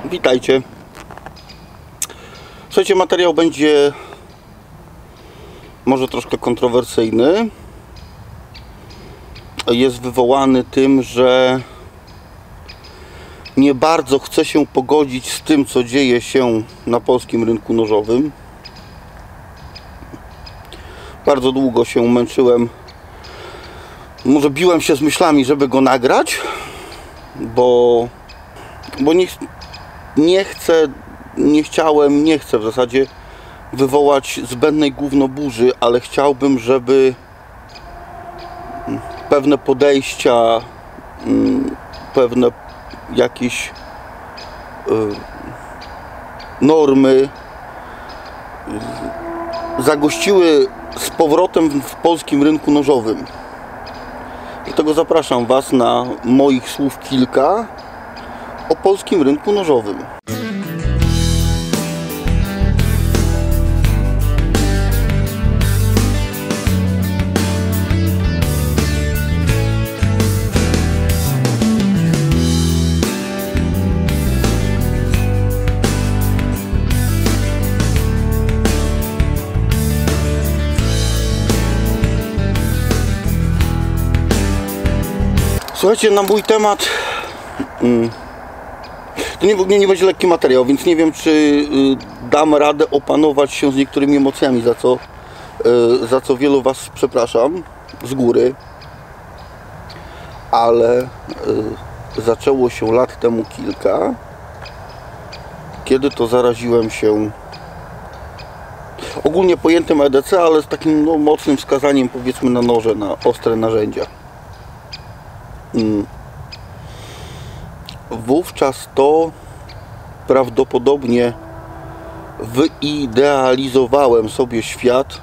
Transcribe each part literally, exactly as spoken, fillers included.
Witajcie. Słuchajcie, materiał będzie może troszkę kontrowersyjny. Jest wywołany tym, że nie bardzo chcę się pogodzić z tym, co dzieje się na polskim rynku nożowym. Bardzo długo się męczyłem, może biłem się z myślami, żeby go nagrać, bo, bo nie, nie chcę, nie chciałem, nie chcę w zasadzie wywołać zbędnej gównoburzy, ale chciałbym, żeby pewne podejścia, pewne jakieś normy zagościły z powrotem w polskim rynku nożowym. Dlatego zapraszam Was na moich słów kilka o polskim rynku nożowym. Słuchajcie, na mój temat to nie, nie, nie będzie lekki materiał, więc nie wiem, czy dam radę opanować się z niektórymi emocjami, za co, za co wielu Was przepraszam z góry, ale zaczęło się lat temu kilka, kiedy to zaraziłem się ogólnie pojętym E D C, ale z takim no, mocnym wskazaniem, powiedzmy, na noże, na ostre narzędzia. Wówczas to prawdopodobnie wyidealizowałem sobie świat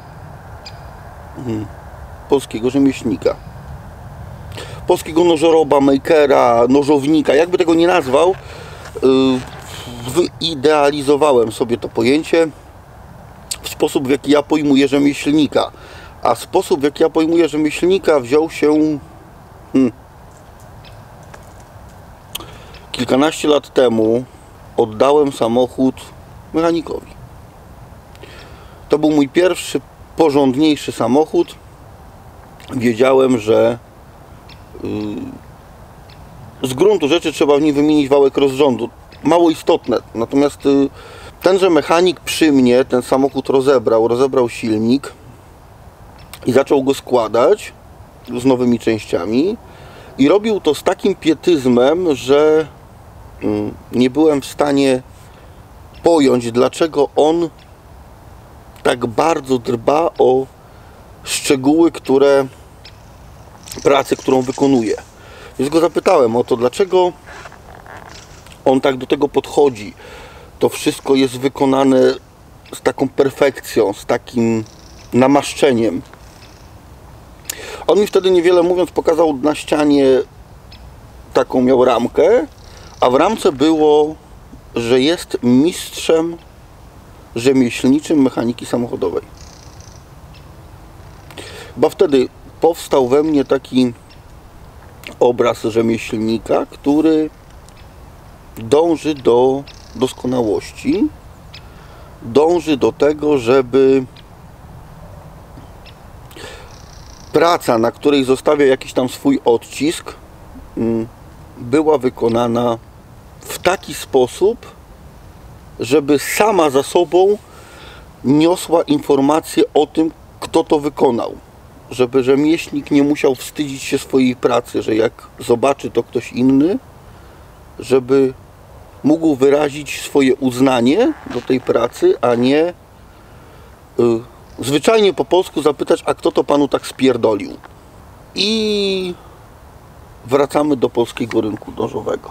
polskiego rzemieślnika, polskiego nożoroba, makera, nożownika, jakby tego nie nazwał. Wyidealizowałem sobie to pojęcie w sposób, w jaki ja pojmuję rzemieślnika, a sposób, w jaki ja pojmuję rzemieślnika, wziął się hmm, kilkanaście lat temu. Oddałem samochód mechanikowi. To był mój pierwszy porządniejszy samochód. Wiedziałem, że yy, z gruntu rzeczy trzeba w nim wymienić wałek rozrządu. Mało istotne. Natomiast yy, tenże mechanik przy mnie ten samochód rozebrał. Rozebrał silnik i zaczął go składać z nowymi częściami. I robił to z takim pietyzmem, że nie byłem w stanie pojąć, dlaczego on tak bardzo dba o szczegóły, które pracy, którą wykonuje. Więc go zapytałem o to, dlaczego on tak do tego podchodzi. To wszystko jest wykonane z taką perfekcją, z takim namaszczeniem. On mi wtedy, niewiele mówiąc, pokazał na ścianie taką, miał ramkę, a w ramce było, że jest mistrzem rzemieślniczym mechaniki samochodowej. Bo wtedy powstał we mnie taki obraz rzemieślnika, który dąży do doskonałości, dąży do tego, żeby praca, na której zostawia jakiś tam swój odcisk, była wykonana w taki sposób, żeby sama za sobą niosła informację o tym, kto to wykonał. Żeby rzemieślnik nie musiał wstydzić się swojej pracy, że jak zobaczy to ktoś inny, żeby mógł wyrazić swoje uznanie do tej pracy, a nie y, zwyczajnie po polsku zapytać, a kto to panu tak spierdolił. I wracamy do polskiego rynku nożowego.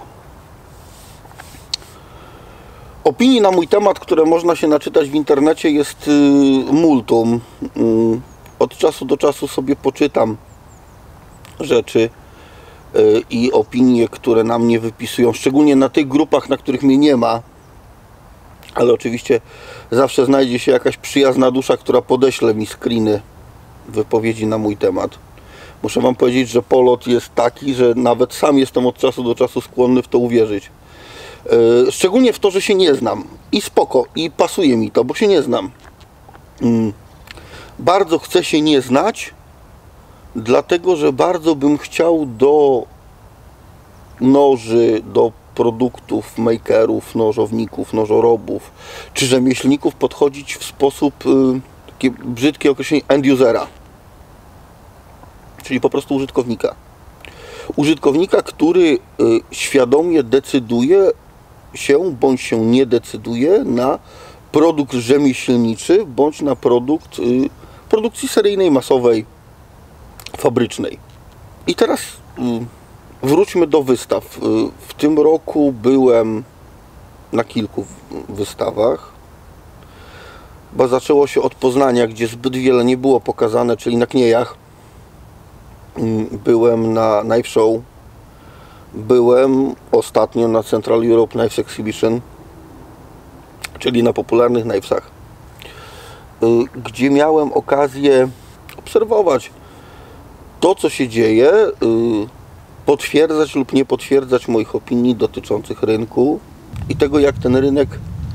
Opinii na mój temat, które można się naczytać w internecie, jest multum. Od czasu do czasu sobie poczytam rzeczy i opinie, które na mnie wypisują, szczególnie na tych grupach, na których mnie nie ma, ale oczywiście zawsze znajdzie się jakaś przyjazna dusza, która podeśle mi screeny wypowiedzi na mój temat. Muszę Wam powiedzieć, że polot jest taki, że nawet sam jestem od czasu do czasu skłonny w to uwierzyć. Yy, szczególnie w to, że się nie znam. I spoko, i pasuje mi to, bo się nie znam. Yy. Bardzo chcę się nie znać, dlatego że bardzo bym chciał do noży, do produktów, makerów, nożowników, nożorobów czy rzemieślników podchodzić w sposób, yy, takie brzydkie określenie, end-usera. Czyli po prostu użytkownika. Użytkownika, który y, świadomie decyduje się, bądź się nie decyduje na produkt rzemieślniczy, bądź na produkt y, produkcji seryjnej, masowej, fabrycznej. I teraz y, wróćmy do wystaw. Y, w tym roku byłem na kilku wystawach. Bo zaczęło się od Poznania, gdzie zbyt wiele nie było pokazane, czyli na Kniejach. Byłem na Knife Show, byłem ostatnio na Central Europe Knives Exhibition, czyli na popularnych knifesach, gdzie miałem okazję obserwować to, co się dzieje, potwierdzać lub nie potwierdzać moich opinii dotyczących rynku i tego, jak ten rynek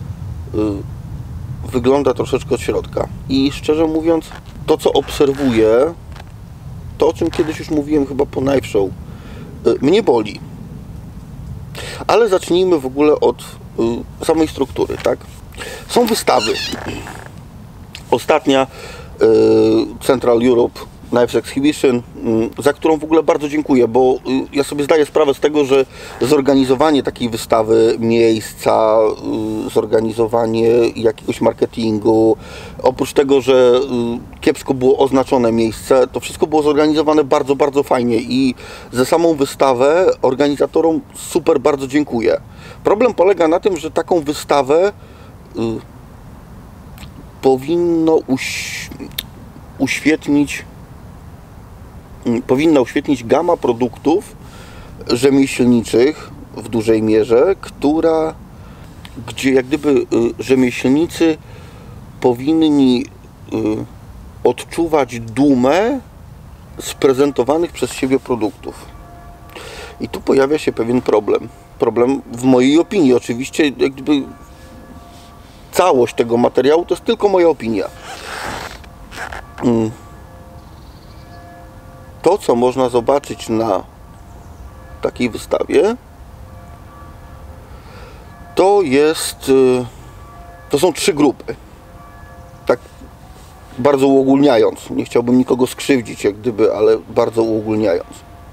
wygląda troszeczkę od środka. I szczerze mówiąc, to, co obserwuję, to, o czym kiedyś już mówiłem chyba po Knife Show, mnie boli. Ale zacznijmy w ogóle od y, samej struktury, tak? Są wystawy. Ostatnia y, Central Europe Knives Exhibition, y, za którą w ogóle bardzo dziękuję, bo y, ja sobie zdaję sprawę z tego, że zorganizowanie takiej wystawy, miejsca, y, zorganizowanie jakiegoś marketingu, oprócz tego, że y, kiepsko było oznaczone miejsce, to wszystko było zorganizowane bardzo, bardzo fajnie i za samą wystawę organizatorom super bardzo dziękuję. Problem polega na tym, że taką wystawę y, powinno uś, uświetnić y, powinna uświetnić gama produktów rzemieślniczych w dużej mierze, która, gdzie jak gdyby y, rzemieślnicy powinni y, odczuwać dumę z prezentowanych przez siebie produktów. I tu pojawia się pewien problem. Problem w mojej opinii. Oczywiście jak gdyby całość tego materiału to jest tylko moja opinia. To, co można zobaczyć na takiej wystawie, to jest to są trzy grupy. Tak bardzo uogólniając, nie chciałbym nikogo skrzywdzić, jak gdyby, ale bardzo uogólniając.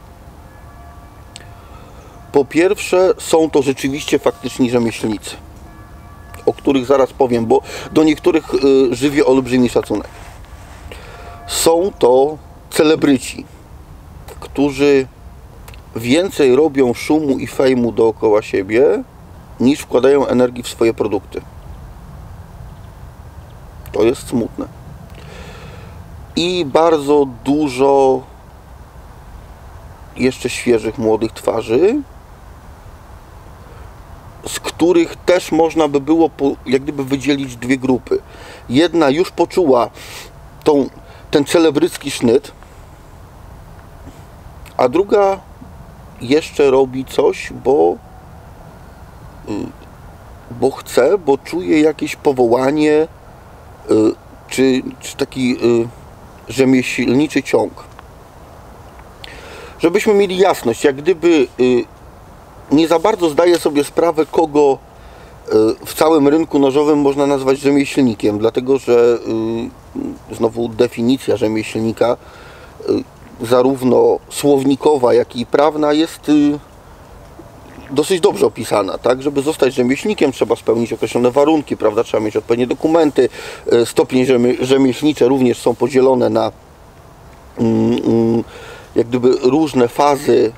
Po pierwsze, są to rzeczywiście faktyczni rzemieślnicy, o których zaraz powiem, bo do niektórych y, żywię olbrzymi szacunek. Są to celebryci, którzy więcej robią szumu i fejmu dookoła siebie, niż wkładają energii w swoje produkty. To jest smutne. I bardzo dużo jeszcze świeżych, młodych twarzy, z których też można by było po, jak gdyby wydzielić dwie grupy. Jedna już poczuła tą, ten celebrycki sznyt, a druga jeszcze robi coś, bo bo chce, bo czuje jakieś powołanie czy, czy taki rzemieślniczy ciąg. Żebyśmy mieli jasność, jak gdyby nie za bardzo zdaję sobie sprawę, kogo w całym rynku nożowym można nazwać rzemieślnikiem, dlatego że znowu definicja rzemieślnika, zarówno słownikowa, jak i prawna, jest dosyć dobrze opisana, tak? Żeby zostać rzemieślnikiem, trzeba spełnić określone warunki, prawda? Trzeba mieć odpowiednie dokumenty. Stopnie rzemieślnicze również są podzielone na jak gdyby różne fazy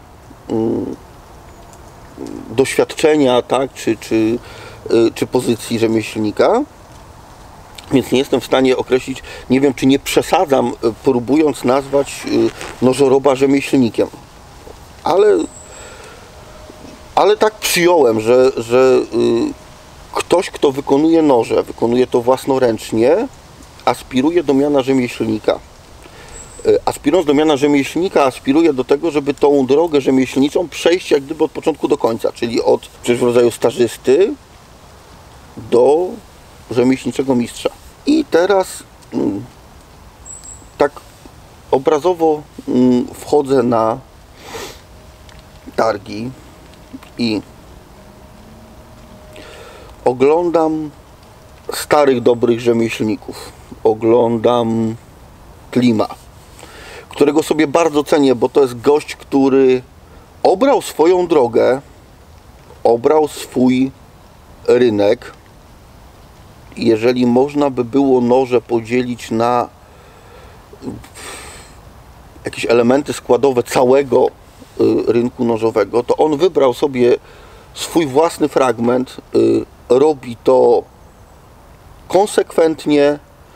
doświadczenia, tak? Czy, czy, czy pozycji rzemieślnika. Więc nie jestem w stanie określić, nie wiem, czy nie przesadzam, próbując nazwać nożoroba rzemieślnikiem. Ale Ale tak przyjąłem, że, że ktoś, kto wykonuje noże, wykonuje to własnoręcznie, aspiruje do miana rzemieślnika. aspirując do miana rzemieślnika, aspiruje do tego, żeby tą drogę rzemieślniczą przejść jak gdyby od początku do końca, czyli od coś w rodzaju stażysty do rzemieślniczego mistrza. I teraz tak obrazowo wchodzę na targi i oglądam starych, dobrych rzemieślników. Oglądam Klima, którego sobie bardzo cenię, bo to jest gość, który obrał swoją drogę, obrał swój rynek. Jeżeli można by było noże podzielić na jakieś elementy składowe całego rynku nożowego, to on wybrał sobie swój własny fragment, robi to konsekwentnie,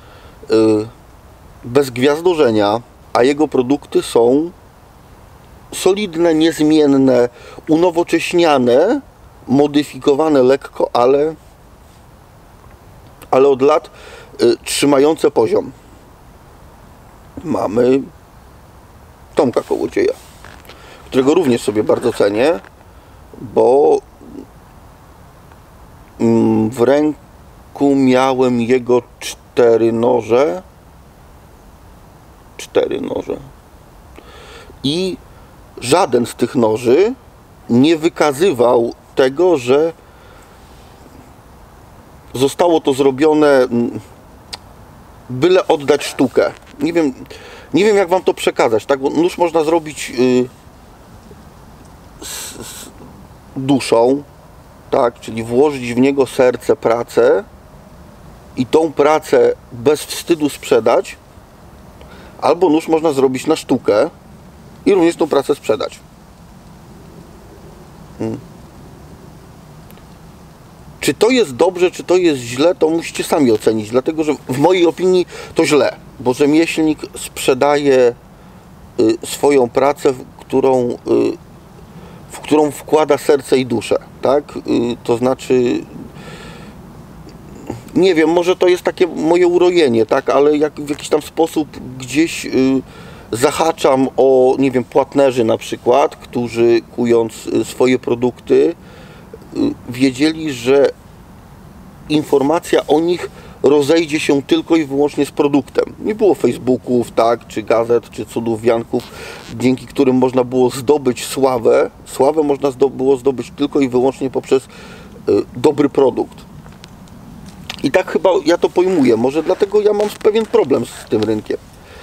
bez gwiazdorzenia, a jego produkty są solidne, niezmienne, unowocześniane, modyfikowane lekko, ale, ale od lat y, trzymające poziom. Mamy Tomka Kołodzieja, którego również sobie bardzo cenię, bo mm, w ręku miałem jego cztery noże. Cztery noże. I żaden z tych noży nie wykazywał tego, że zostało to zrobione byle oddać sztukę. Nie wiem, nie wiem jak wam to przekazać, tak? Bo nóż można zrobić yy, z, z duszą, tak? Czyli włożyć w niego serce, pracę i tą pracę bez wstydu sprzedać. Albo nóż można zrobić na sztukę i również tą pracę sprzedać. Hmm. Czy to jest dobrze, czy to jest źle, to musicie sami ocenić, dlatego że w mojej opinii to źle, bo rzemieślnik sprzedaje y, swoją pracę, w którą, y, w którą wkłada serce i duszę, tak? Y, to znaczy, nie wiem, może to jest takie moje urojenie, tak, ale jak w jakiś tam sposób gdzieś y, zahaczam o, nie wiem, płatnerzy na przykład, którzy kując y, swoje produkty y, wiedzieli, że informacja o nich rozejdzie się tylko i wyłącznie z produktem. Nie było Facebooków, tak, czy gazet, czy cudów wianków, dzięki którym można było zdobyć sławę. Sławę można zdo- było zdobyć tylko i wyłącznie poprzez y, dobry produkt. I tak chyba ja to pojmuję. Może dlatego ja mam pewien problem z tym rynkiem.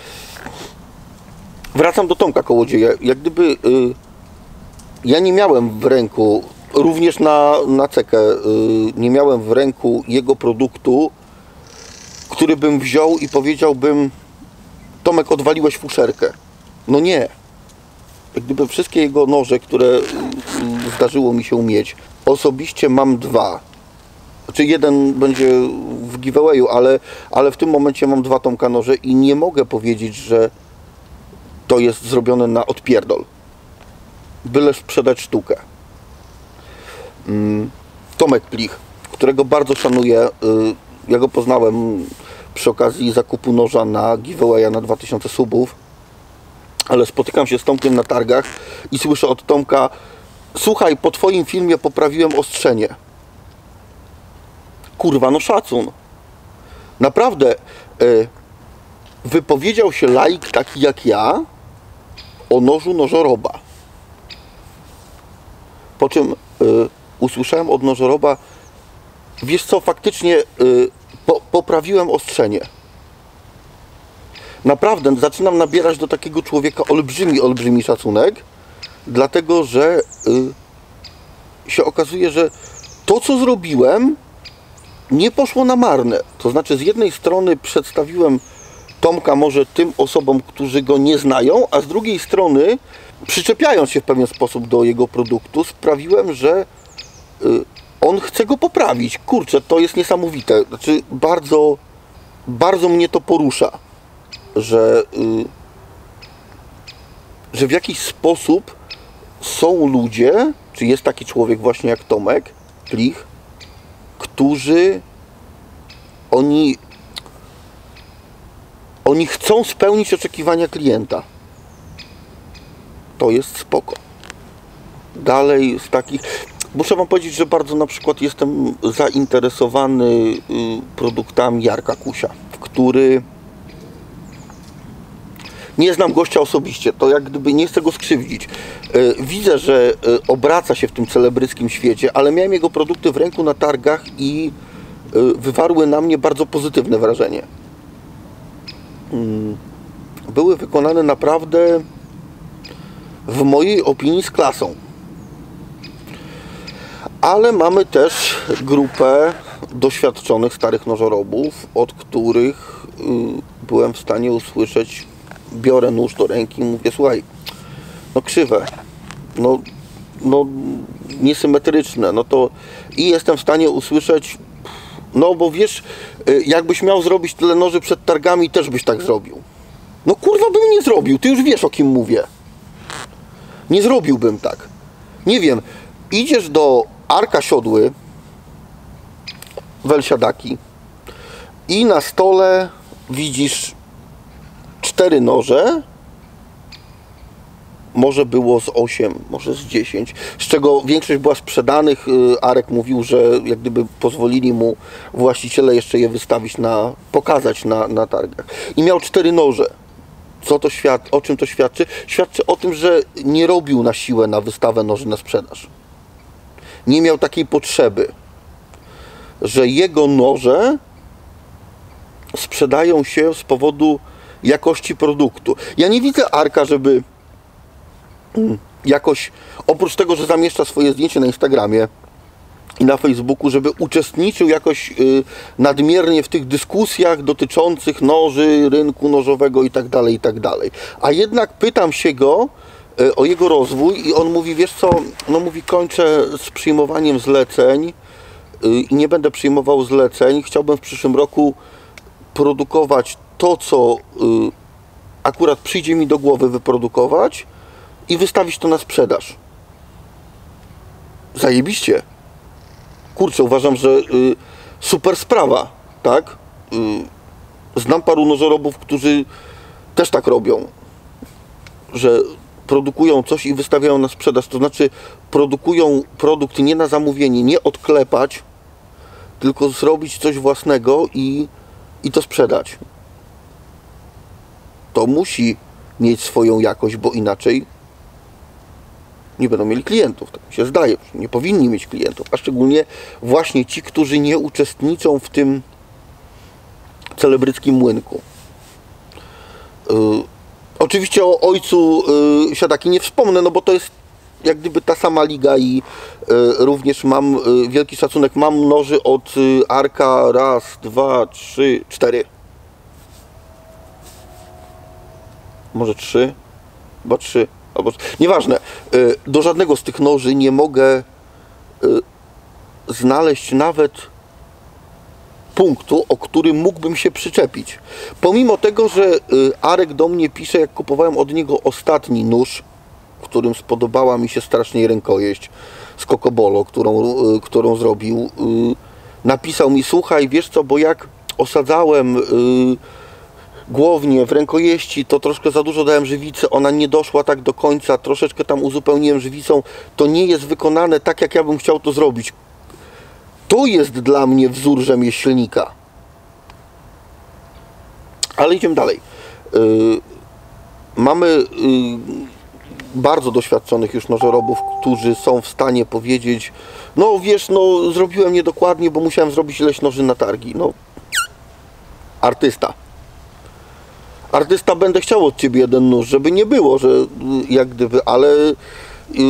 Wracam do Tomka Kołodzieja. Jak gdyby y, ja nie miałem w ręku, również na, na cekę, y, nie miałem w ręku jego produktu, który bym wziął i powiedziałbym: Tomek, odwaliłeś fuszerkę. No nie. Jak gdyby wszystkie jego noże, które y, zdarzyło mi się mieć, osobiście mam dwa. Znaczy jeden będzie w giveawayu, ale, ale w tym momencie mam dwa Tomka noże i nie mogę powiedzieć, że to jest zrobione na odpierdol. Byle sprzedać sztukę. Tomek Plich, którego bardzo szanuję. Ja go poznałem przy okazji zakupu noża na giveawaya na dwa tysiące subów. Ale spotykam się z Tomkiem na targach i słyszę od Tomka: słuchaj, po twoim filmie poprawiłem ostrzenie. Kurwa, no szacun. Naprawdę y, wypowiedział się laik taki jak ja o nożu nożoroba. Po czym y, usłyszałem od nożoroba: wiesz co, faktycznie y, po, poprawiłem ostrzenie. Naprawdę zaczynam nabierać do takiego człowieka olbrzymi, olbrzymi szacunek, dlatego że y, się okazuje, że to, co zrobiłem, nie poszło na marne. To znaczy, z jednej strony przedstawiłem Tomka może tym osobom, którzy go nie znają, a z drugiej strony, przyczepiając się w pewien sposób do jego produktu, sprawiłem, że y, on chce go poprawić. Kurczę, to jest niesamowite. Znaczy, bardzo, bardzo mnie to porusza, że, y, że w jakiś sposób są ludzie, czy jest taki człowiek właśnie jak Tomek Plich, którzy oni Oni chcą spełnić oczekiwania klienta. To jest spoko. Dalej z takich... Muszę wam powiedzieć, że bardzo na przykład jestem zainteresowany produktami Jarka Kusia, który... Nie znam gościa osobiście, to jak gdyby nie chcę go skrzywdzić. Widzę, że obraca się w tym celebryckim świecie, ale miałem jego produkty w ręku na targach i wywarły na mnie bardzo pozytywne wrażenie. Były wykonane naprawdę, w mojej opinii, z klasą. Ale mamy też grupę doświadczonych starych nożorobów, od których byłem w stanie usłyszeć, biorę nóż do ręki i mówię, słuchaj, no krzywe, no, no niesymetryczne, no to i jestem w stanie usłyszeć, no bo wiesz, jakbyś miał zrobić tyle noży przed targami, też byś tak zrobił. No kurwa bym nie zrobił, ty już wiesz, o kim mówię. Nie zrobiłbym tak. Nie wiem, idziesz do Arka Siodły w Elsiadaki i na stole widzisz cztery noże, może było z osiem, może z dziesięć, z czego większość była sprzedanych. Arek mówił, że jak gdyby pozwolili mu właściciele jeszcze je wystawić, na, pokazać na, na targach. I miał cztery noże. Co to świad- o czym to świadczy? Świadczy o tym, że nie robił na siłę na wystawę noży na sprzedaż. Nie miał takiej potrzeby, że jego noże sprzedają się z powodu jakości produktu. Ja nie widzę Arka, żeby jakoś, oprócz tego, że zamieszcza swoje zdjęcie na Instagramie i na Facebooku, żeby uczestniczył jakoś y, nadmiernie w tych dyskusjach dotyczących noży, rynku nożowego i tak dalej, i tak dalej. A jednak pytam się go y, o jego rozwój i on mówi, wiesz co, no mówi, kończę z przyjmowaniem zleceń y, i nie będę przyjmował zleceń. Chciałbym w przyszłym roku produkować to, co y, akurat przyjdzie mi do głowy wyprodukować i wystawić to na sprzedaż. Zajebiście. Kurczę, uważam, że y, super sprawa, tak? Y, znam paru nożorobów, którzy też tak robią, że produkują coś i wystawiają na sprzedaż, to znaczy produkują produkt nie na zamówienie, nie odklepać, tylko zrobić coś własnego i, i to sprzedać. To musi mieć swoją jakość, bo inaczej nie będą mieli klientów, tak mi się zdaje, nie powinni mieć klientów, a szczególnie właśnie ci, którzy nie uczestniczą w tym celebryckim młynku. Yy, oczywiście o ojcu yy, Siadaki nie wspomnę, no bo to jest jak gdyby ta sama liga i yy, również mam yy, wielki szacunek, mam noży od yy, Arka, raz, dwa, trzy, cztery. Może trzy? Chyba trzy. Albo, nieważne, do żadnego z tych noży nie mogę znaleźć nawet punktu, o którym mógłbym się przyczepić. Pomimo tego, że Arek do mnie pisze, jak kupowałem od niego ostatni nóż, którym spodobała mi się strasznie rękojeść z Kokobolo, którą, którą zrobił, napisał mi, słuchaj, wiesz co, bo jak osadzałem głównie w rękojeści, to troszkę za dużo dałem żywicy, ona nie doszła tak do końca, troszeczkę tam uzupełniłem żywicą, to nie jest wykonane tak, jak ja bym chciał to zrobić. To jest dla mnie wzór rzemieślnika. Ale idziemy dalej. Yy, mamy yy, bardzo doświadczonych już nożorobów, którzy są w stanie powiedzieć, no wiesz, no zrobiłem niedokładnie, bo musiałem zrobić ileś noży na targi. No, artysta. Artysta, będę chciał od ciebie jeden nóż, żeby nie było, że jak gdyby, ale yy,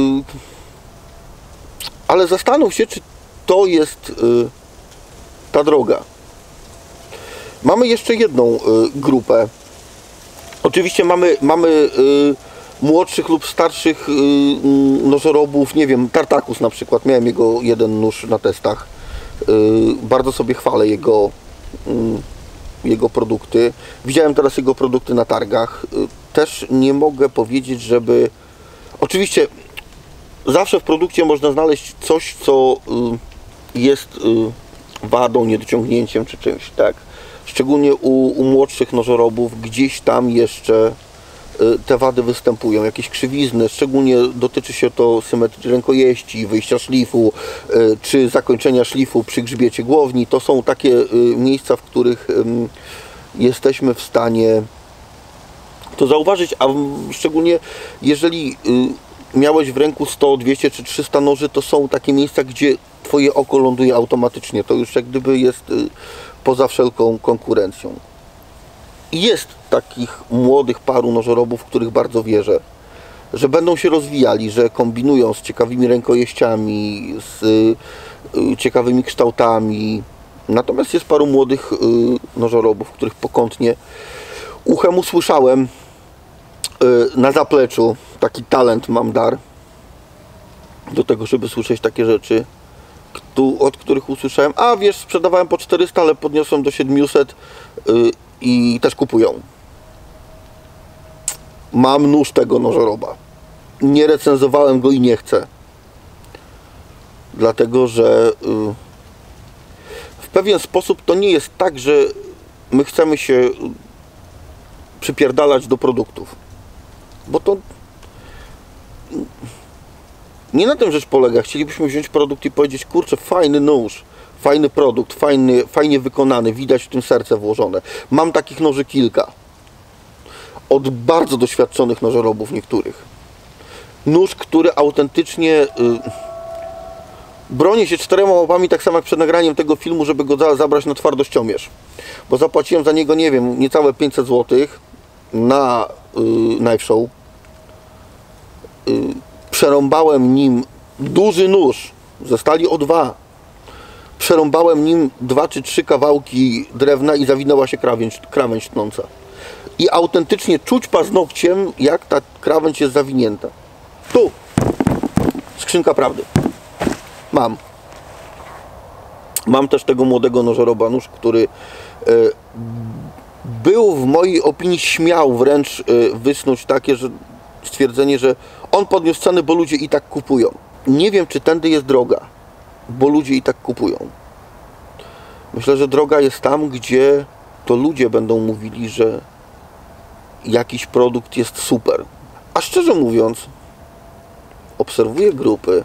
ale zastanów się, czy to jest yy, ta droga. Mamy jeszcze jedną yy, grupę. Oczywiście mamy, mamy yy, młodszych lub starszych yy, nożorobów, nie wiem, Tartakus na przykład, miałem jego jeden nóż na testach. Yy, bardzo sobie chwalę jego yy, jego produkty. Widziałem teraz jego produkty na targach. Też nie mogę powiedzieć, żeby... Oczywiście zawsze w produkcie można znaleźć coś, co jest wadą, niedociągnięciem czy czymś, tak? szczególnie u, u młodszych nożorobów, gdzieś tam jeszcze te wady występują, jakieś krzywizny, szczególnie dotyczy się to symetrii rękojeści, wyjścia szlifu, czy zakończenia szlifu przy grzbiecie głowni. To są takie miejsca, w których jesteśmy w stanie to zauważyć, a szczególnie jeżeli miałeś w ręku sto, dwieście czy trzysta noży, to są takie miejsca, gdzie twoje oko ląduje automatycznie. To już jak gdyby jest poza wszelką konkurencją. I jest takich młodych paru nożorobów, w których bardzo wierzę, że będą się rozwijali, że kombinują z ciekawymi rękojeściami, z ciekawymi kształtami. Natomiast jest paru młodych nożorobów, których pokątnie uchem usłyszałem na zapleczu. Taki talent mam, dar do tego, żeby słyszeć takie rzeczy, od których usłyszałem: a wiesz, sprzedawałem po czterysta, ale podniosłem do siedmiuset i też kupują. Mam nóż tego nożoroba. Nie recenzowałem go i nie chcę. Dlatego, że w pewien sposób to nie jest tak, że my chcemy się przypierdalać do produktów. Bo to nie na tym rzecz polega. Chcielibyśmy wziąć produkt i powiedzieć: kurczę, fajny nóż, fajny produkt, fajny, fajnie wykonany, widać w tym serce włożone. Mam takich noży kilka. Od bardzo doświadczonych nożorobów niektórych. Nóż, który autentycznie y, broni się czterema łapami, tak samo jak przed nagraniem tego filmu, żeby go za, zabrać na twardościomierz. Bo zapłaciłem za niego, nie wiem, niecałe pięćset złotych na y, Knife Show. Y, przerąbałem nim duży nóż ze stali O dwa. Przerąbałem nim dwa czy trzy kawałki drewna i zawinęła się krawędź, krawędź tnąca. I autentycznie czuć paznokciem, jak ta krawędź jest zawinięta. Tu! Skrzynka prawdy. Mam. Mam też tego młodego nożoroba, nóż, który e, był w mojej opinii śmiał wręcz e, wysnuć takie, że stwierdzenie, że on podniósł ceny, bo ludzie i tak kupują. Nie wiem, czy tędy jest droga, bo ludzie i tak kupują. Myślę, że droga jest tam, gdzie to ludzie będą mówili, że jakiś produkt jest super. A szczerze mówiąc, obserwuję grupy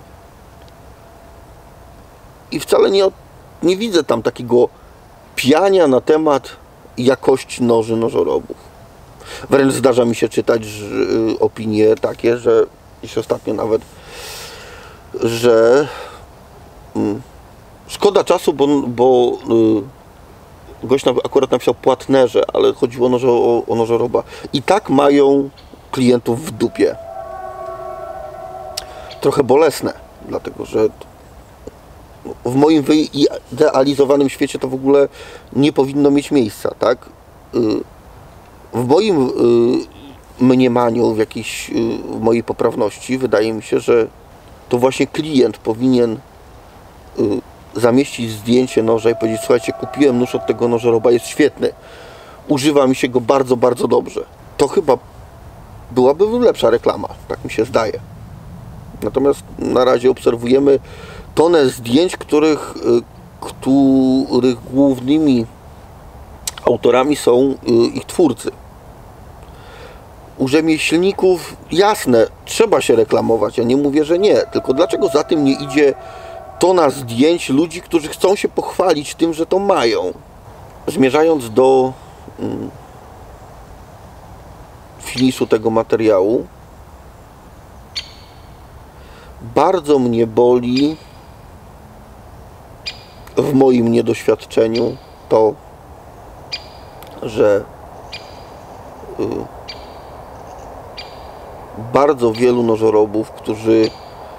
i wcale nie, nie widzę tam takiego piania na temat jakości noży nożorobów. Wręcz zdarza mi się czytać że, opinie takie, że dziś ostatnio nawet, że mm, szkoda czasu, bo, bo y, gość akurat napisał płatnerze, ale chodziło noże, o, o nożoroba. I tak mają klientów w dupie. Trochę bolesne, dlatego że w moim wyidealizowanym świecie to w ogóle nie powinno mieć miejsca, tak? W moim mniemaniu, w jakiejś w mojej poprawności, wydaje mi się, że to właśnie klient powinien zamieścić zdjęcie noża i powiedzieć: słuchajcie, kupiłem nóż od tego nożoroba, jest świetny, używa mi się go bardzo, bardzo dobrze. To chyba byłaby lepsza reklama, tak mi się zdaje. Natomiast na razie obserwujemy tonę zdjęć, których, których głównymi autorami są ich twórcy. U rzemieślników, jasne, trzeba się reklamować, ja nie mówię, że nie, tylko dlaczego za tym nie idzie tona zdjęć ludzi, którzy chcą się pochwalić tym, że to mają. Zmierzając do mm, finiszu tego materiału, bardzo mnie boli w moim niedoświadczeniu to, że y, bardzo wielu nożorobów, którzy y,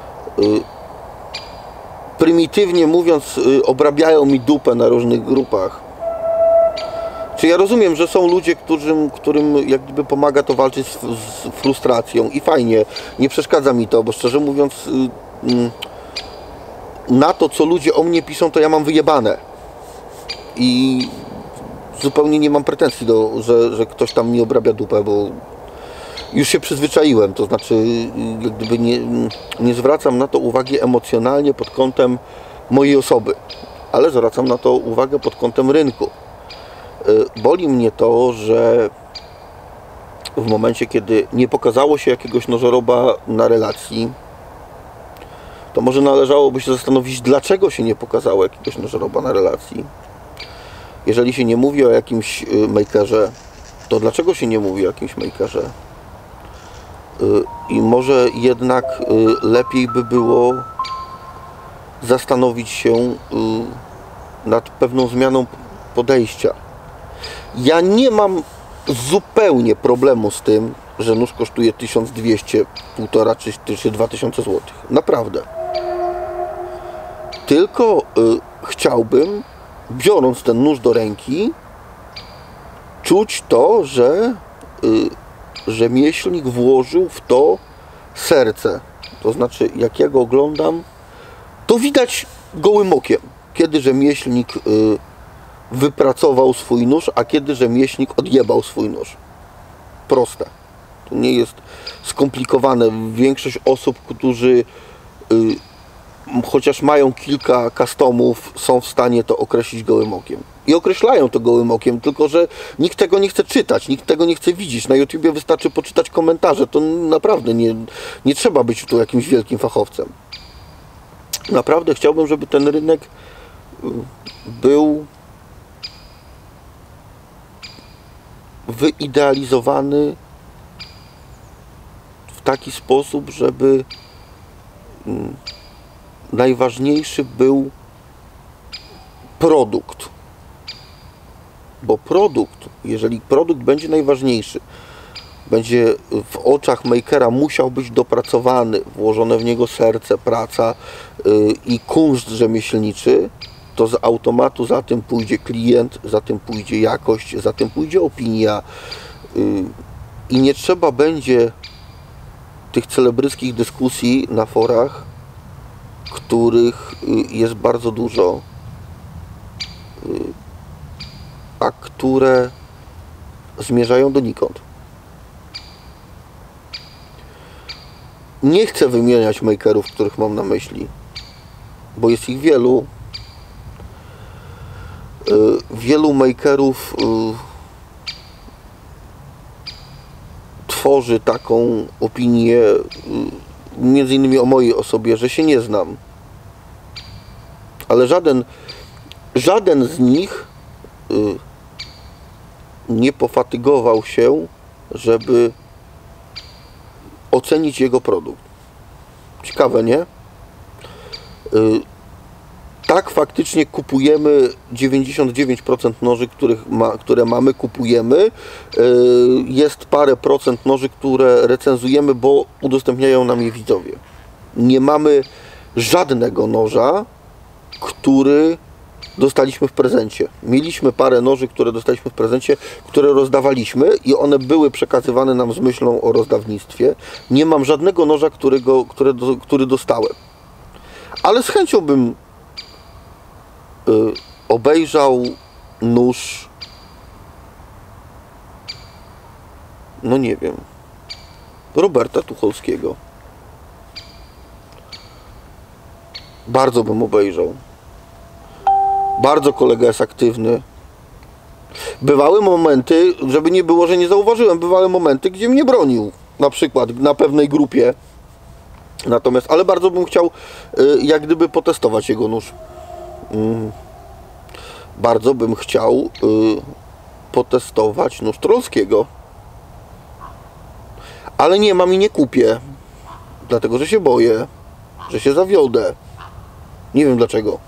prymitywnie mówiąc y, obrabiają mi dupę na różnych grupach. Czy ja rozumiem, że są ludzie, którym, którym jak gdyby pomaga to walczyć z, z frustracją i fajnie, nie przeszkadza mi to, bo szczerze mówiąc y, y, na to, co ludzie o mnie piszą, to ja mam wyjebane i zupełnie nie mam pretensji, do, że, że ktoś tam mi obrabia dupę, bo już się przyzwyczaiłem, to znaczy jak gdyby nie, nie zwracam na to uwagi emocjonalnie pod kątem mojej osoby, ale zwracam na to uwagę pod kątem rynku. Boli mnie to, że w momencie, kiedy nie pokazało się jakiegoś nożoroba na relacji, to może należałoby się zastanowić, dlaczego się nie pokazało jakiegoś nożoroba na relacji. Jeżeli się nie mówi o jakimś makerze, to dlaczego się nie mówi o jakimś makerze? I może jednak lepiej by było zastanowić się nad pewną zmianą podejścia. Ja nie mam zupełnie problemu z tym, że nóż kosztuje tysiąc dwieście, półtora czy, czy dwa tysiące złotych. Naprawdę. Tylko y, chciałbym, biorąc ten nóż do ręki, czuć to, że y, rzemieślnik włożył w to serce. To znaczy, jak ja go oglądam, to widać gołym okiem, kiedy rzemieślnik y, wypracował swój nóż, a kiedy rzemieślnik odjebał swój nóż. Proste. To nie jest skomplikowane. Większość osób, którzy y, chociaż mają kilka customów, są w stanie to określić gołym okiem. I określają to gołym okiem, tylko że nikt tego nie chce czytać, nikt tego nie chce widzieć. Na YouTubie wystarczy poczytać komentarze. To naprawdę nie, nie trzeba być tu jakimś wielkim fachowcem. Naprawdę chciałbym, żeby ten rynek był wyidealizowany w taki sposób, żeby najważniejszy był produkt. Bo produkt, jeżeli produkt będzie najważniejszy, będzie w oczach makera musiał być dopracowany, włożone w niego serce, praca yy, i kunszt rzemieślniczy, to z automatu za tym pójdzie klient, za tym pójdzie jakość, za tym pójdzie opinia yy, i nie trzeba będzie tych celebryckich dyskusji na forach, których yy, jest bardzo dużo, yy, a które zmierzają donikąd. Nie chcę wymieniać makerów, których mam na myśli, bo jest ich wielu. Wielu makerów tworzy taką opinię, między innymi o mojej osobie, że się nie znam. Ale żaden, żaden z nich nie pofatygował się, żeby ocenić jego produkt. Ciekawe, nie? Tak, faktycznie kupujemy dziewięćdziesiąt dziewięć procent noży, których ma, które mamy, kupujemy. Jest parę procent noży, które recenzujemy, bo udostępniają nam je widzowie. Nie mamy żadnego noża, który dostaliśmy w prezencie. Mieliśmy parę noży, które dostaliśmy w prezencie, które rozdawaliśmy i one były przekazywane nam z myślą o rozdawnictwie. Nie mam żadnego noża, którego, które, który dostałem. Ale z chęcią bym y, obejrzał nóż, no nie wiem, Roberta Tucholskiego. Bardzo bym obejrzał. Bardzo kolega jest aktywny. Bywały momenty, żeby nie było, że nie zauważyłem, bywały momenty, gdzie mnie bronił. Na przykład na pewnej grupie. Natomiast, ale bardzo bym chciał y, jak gdyby potestować jego nóż. Mm. Bardzo bym chciał y, potestować nóż Trollskiego. Ale nie mam i nie kupię. Dlatego, że się boję, że się zawiodę. Nie wiem dlaczego.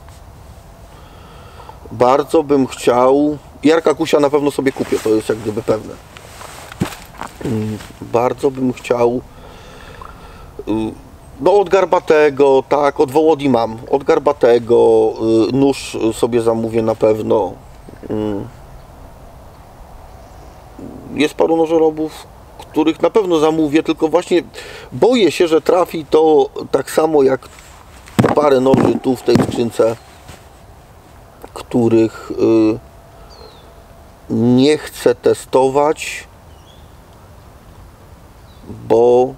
Bardzo bym chciał... Jarka Kusia na pewno sobie kupię, to jest jak gdyby pewne. Bardzo bym chciał... No od Garbatego, tak, od Wołodi mam. Od Garbatego nóż sobie zamówię na pewno. Jest paru nożorobów, których na pewno zamówię, tylko właśnie boję się, że trafi to tak samo jak parę noży tu w tej skrzynce, których y, nie chcę testować, bo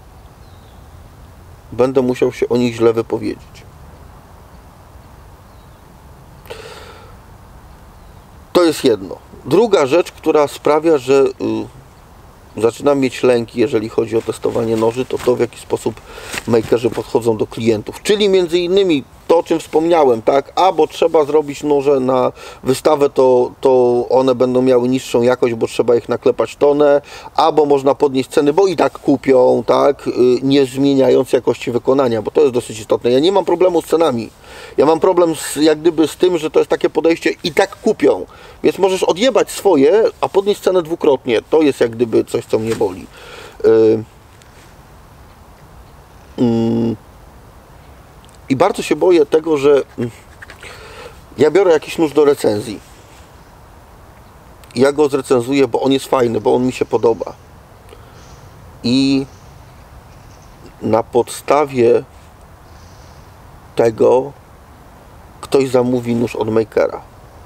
będę musiał się o nich źle wypowiedzieć. To jest jedno. Druga rzecz, która sprawia, że y, zaczynam mieć lęki, jeżeli chodzi o testowanie noży, to to, w jaki sposób makerzy podchodzą do klientów. Czyli między innymi to, o czym wspomniałem, tak? A, bo trzeba zrobić noże na wystawę, to, to one będą miały niższą jakość, bo trzeba ich naklepać tonę, albo można podnieść ceny, bo i tak kupią, tak? Y, nie zmieniając jakości wykonania, bo to jest dosyć istotne. Ja nie mam problemu z cenami. Ja mam problem z, jak gdyby z tym, że to jest takie podejście, i tak kupią. Więc możesz odjebać swoje, a podnieść cenę dwukrotnie. To jest jak gdyby coś, co mnie boli. Yy. Yy. I bardzo się boję tego, że ja biorę jakiś nóż do recenzji. Ja go zrecenzuję, bo on jest fajny, bo on mi się podoba. I na podstawie tego ktoś zamówi nóż od makera.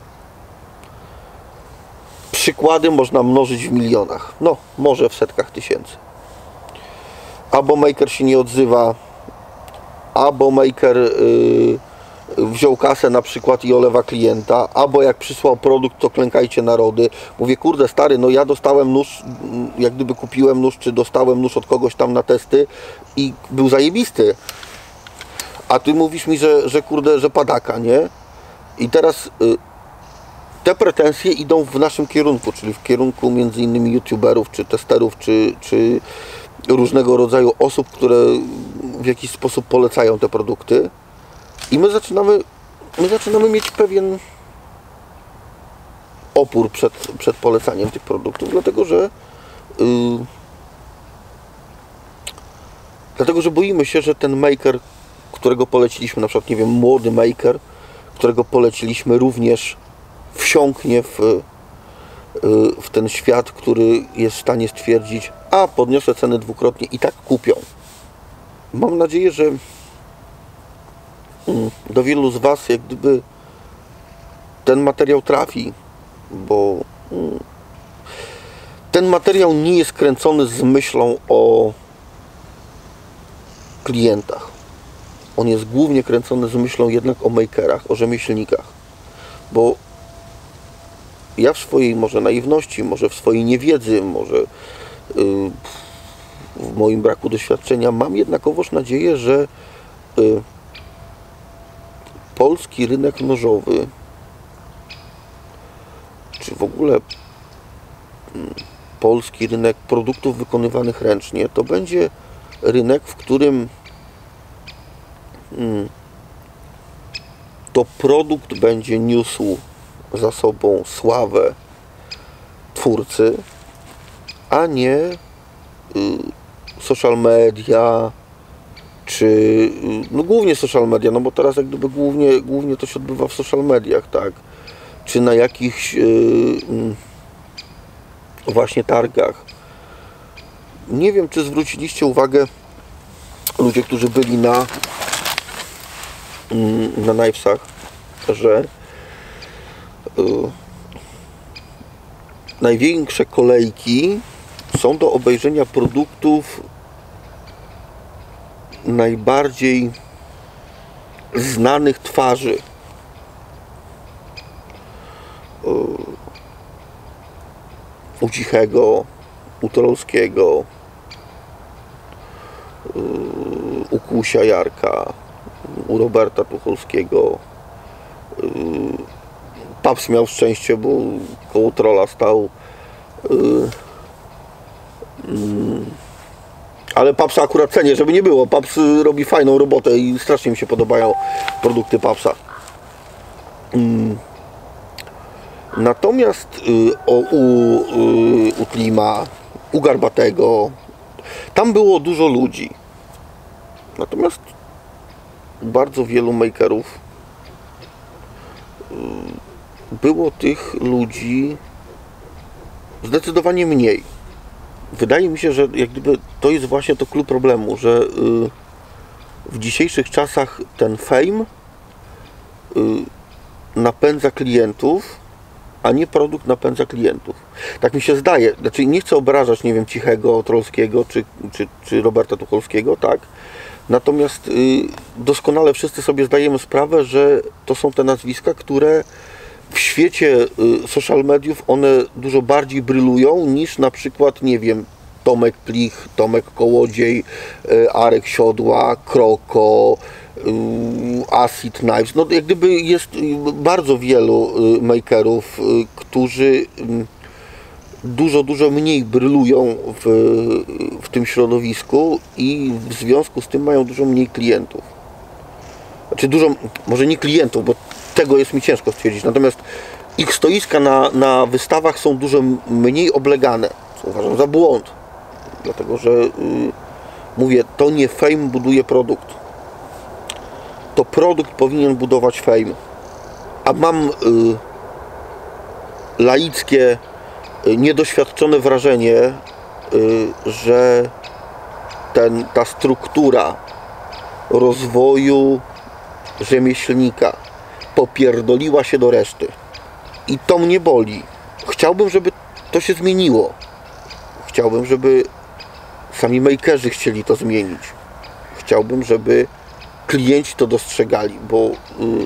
Przykłady można mnożyć w milionach. No, może w setkach tysięcy. Albo maker się nie odzywa, albo maker yy, wziął kasę na przykład i olewa klienta, albo jak przysłał produkt, to klękajcie narody. Mówię, kurde stary, no ja dostałem nóż, jak gdyby kupiłem nóż, czy dostałem nóż od kogoś tam na testy i był zajebisty. A ty mówisz mi, że, że kurde, że padaka, nie? I teraz y, te pretensje idą w naszym kierunku, czyli w kierunku między innymi youtuberów, czy testerów, czy, czy różnego rodzaju osób, które w jakiś sposób polecają te produkty. I my zaczynamy, my zaczynamy mieć pewien opór przed, przed polecaniem tych produktów, dlatego że yy, dlatego, że boimy się, że ten maker, którego poleciliśmy, na przykład, nie wiem, młody maker, którego poleciliśmy, również wsiąknie w, w ten świat, który jest w stanie stwierdzić, a podniosę ceny dwukrotnie i tak kupią. Mam nadzieję, że do wielu z Was jak gdyby ten materiał trafi, bo ten materiał nie jest kręcony z myślą o klientach. On jest głównie kręcony z myślą jednak o makerach, o rzemieślnikach. Bo ja w swojej może naiwności, może w swojej niewiedzy, może yy, w moim braku doświadczenia mam jednakowoż nadzieję, że yy, polski rynek nożowy, czy w ogóle yy, polski rynek produktów wykonywanych ręcznie, to będzie rynek, w którym yy, to produkt będzie niósł za sobą sławę twórcy, a nie y, social media, czy y, no głównie social media, no bo teraz jak gdyby głównie, głównie to się odbywa w social mediach, tak, czy na jakichś y, y, właśnie targach. Nie wiem, czy zwróciliście uwagę ludzie, którzy byli na y, na Knivesach, że Yy, największe kolejki są do obejrzenia produktów najbardziej znanych twarzy. Yy, u Cichego, u Torolskiego, yy, u Kusia Jarka, u Roberta Tucholskiego. Yy, Paps miał szczęście, bo koło Trolla stał. Yy, yy. Ale Papsa akurat cenię, żeby nie było. Paps robi fajną robotę i strasznie mi się podobają produkty Papsa. Yy. Natomiast yy, o, u, yy, u Klima, u Garbatego, tam było dużo ludzi. Natomiast bardzo wielu makerów yy, było tych ludzi zdecydowanie mniej. Wydaje mi się, że jak gdyby to jest właśnie to klucz problemu, że yy, w dzisiejszych czasach ten fame yy, napędza klientów, a nie produkt napędza klientów. Tak mi się zdaje. Znaczy nie chcę obrażać, nie wiem, Cichego, Trolskiego czy, czy, czy Roberta Tucholskiego, tak? Natomiast yy, doskonale wszyscy sobie zdajemy sprawę, że to są te nazwiska, które w świecie social mediów one dużo bardziej brylują niż na przykład, nie wiem, Tomek Klich, Tomek Kołodziej, Arek Siodła, Kroko, Acid Knives. No jak gdyby jest bardzo wielu makerów, którzy dużo, dużo mniej brylują w, w tym środowisku i w związku z tym mają dużo mniej klientów. Znaczy dużo, może nie klientów, bo tego jest mi ciężko stwierdzić, natomiast ich stoiska na, na wystawach są dużo mniej oblegane, co uważam za błąd. Dlatego, że yy, mówię, to nie fame buduje produkt. To produkt powinien budować fame. A mam yy, laickie, yy, niedoświadczone wrażenie, yy, że ten, ta struktura rozwoju rzemieślnika popierdoliła się do reszty. I to mnie boli. Chciałbym, żeby to się zmieniło. Chciałbym, żeby sami makerzy chcieli to zmienić. Chciałbym, żeby klienci to dostrzegali, bo y,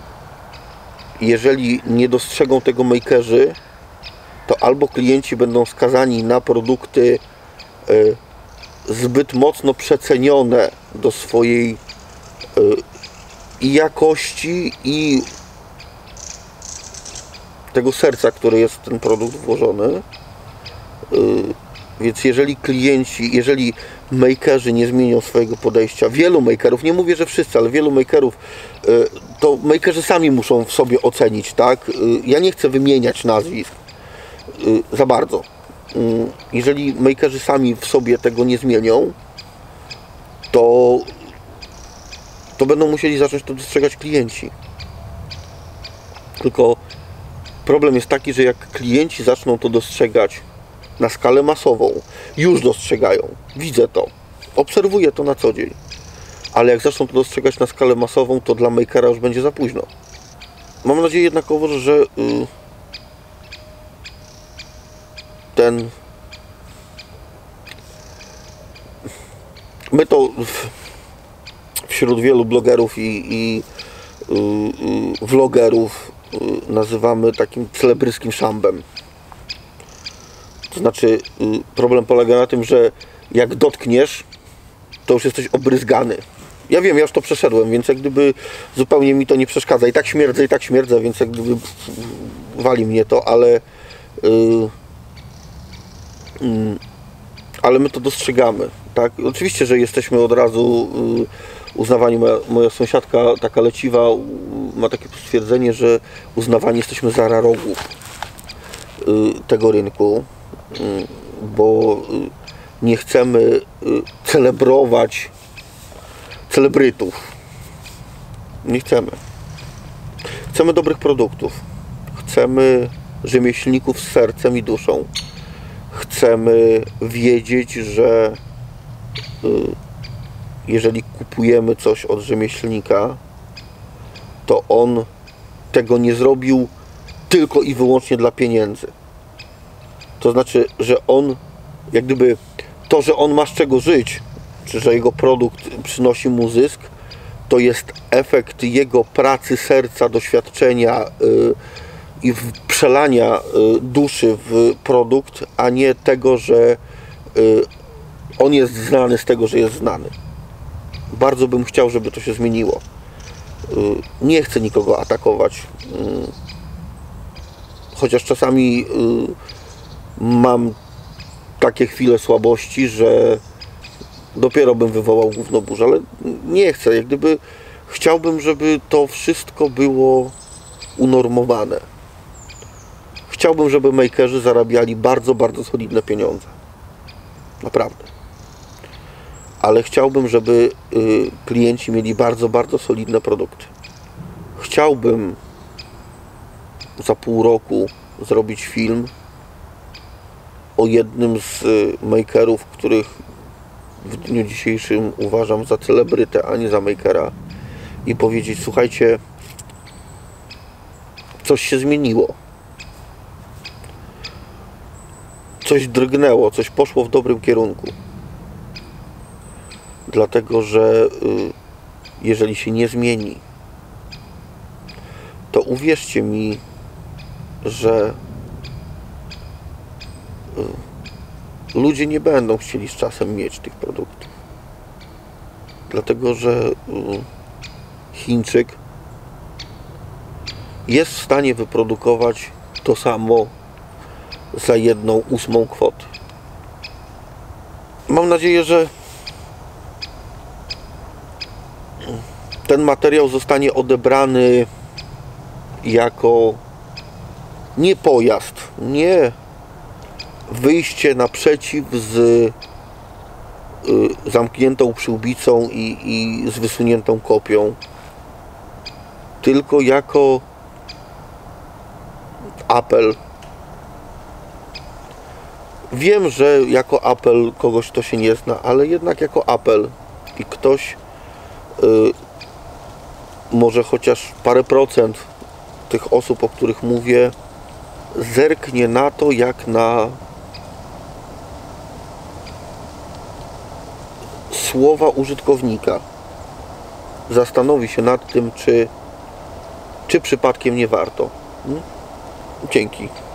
jeżeli nie dostrzegą tego makerzy, to albo klienci będą skazani na produkty y, zbyt mocno przecenione do swojej y, i jakości, i tego serca, które jest w ten produkt włożony. Y, Więc jeżeli klienci, jeżeli makerzy nie zmienią swojego podejścia, wielu makerów, nie mówię, że wszyscy, ale wielu makerów, to makerzy sami muszą w sobie ocenić, tak? Ja nie chcę wymieniać nazwisk za bardzo. Jeżeli makerzy sami w sobie tego nie zmienią, to, to będą musieli zacząć to dostrzegać klienci. Tylko problem jest taki, że jak klienci zaczną to dostrzegać na skalę masową, już dostrzegają, widzę to, obserwuję to na co dzień, ale jak zaczną to dostrzegać na skalę masową, to dla makera już będzie za późno. Mam nadzieję jednakowo, że y, ten my to w, wśród wielu blogerów i, i y, y, vlogerów y, nazywamy takim celebryskim szambem. To znaczy, problem polega na tym, że jak dotkniesz, to już jesteś obryzgany. Ja wiem, ja już to przeszedłem, więc jak gdyby zupełnie mi to nie przeszkadza. I tak śmierdzę, i tak śmierdzę, więc jak gdyby wali mnie to, ale yy, yy, ale my to dostrzegamy, tak? Oczywiście, że jesteśmy od razu yy, uznawani. Moja, moja sąsiadka, taka leciwa, ma takie stwierdzenie, że uznawani jesteśmy za rarogów yy, tego rynku, bo nie chcemy celebrować celebrytów. Nie chcemy. Chcemy dobrych produktów. Chcemy rzemieślników z sercem i duszą. Chcemy wiedzieć, że jeżeli kupujemy coś od rzemieślnika, to on tego nie zrobił tylko i wyłącznie dla pieniędzy. To znaczy, że on, jak gdyby to, że on ma z czego żyć, czy że jego produkt przynosi mu zysk, to jest efekt jego pracy, serca, doświadczenia yy, i przelania yy, duszy w produkt, a nie tego, że yy, on jest znany z tego, że jest znany. Bardzo bym chciał, żeby to się zmieniło. Yy, nie chcę nikogo atakować. Yy, chociaż czasami yy, mam takie chwile słabości, że dopiero bym wywołał gównoburzę, ale nie chcę. Jak gdyby chciałbym, żeby to wszystko było unormowane. Chciałbym, żeby makerzy zarabiali bardzo, bardzo solidne pieniądze. Naprawdę. Ale chciałbym, żeby y, klienci mieli bardzo, bardzo solidne produkty. Chciałbym za pół roku zrobić film o jednym z makerów, których w dniu dzisiejszym uważam za celebrytę, a nie za makera, i powiedzieć: słuchajcie, coś się zmieniło, coś drgnęło, coś poszło w dobrym kierunku, dlatego że jeżeli się nie zmieni, to uwierzcie mi, że ludzie nie będą chcieli z czasem mieć tych produktów. Dlatego, że Chińczyk jest w stanie wyprodukować to samo za jedną ósmą kwoty. Mam nadzieję, że ten materiał zostanie odebrany jako nie pojazd, nie wyjście naprzeciw z y, zamkniętą przyłbicą i, i z wysuniętą kopią, tylko jako apel. Wiem, że jako apel kogoś, kto się nie zna, ale jednak jako apel i ktoś y, może chociaż parę procent tych osób, o których mówię, zerknie na to jak na słowa użytkownika. Zastanowi się nad tym, czy, czy przypadkiem nie warto. Dzięki.